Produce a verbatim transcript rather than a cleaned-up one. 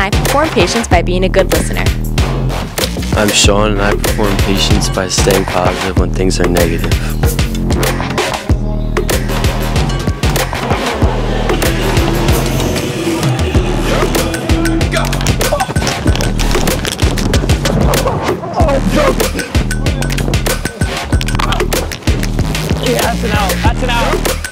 and I perform patience by being a good listener. I'm Sean, and I perform patience by staying positive when things are negative. Yeah, that's an out. That's an out.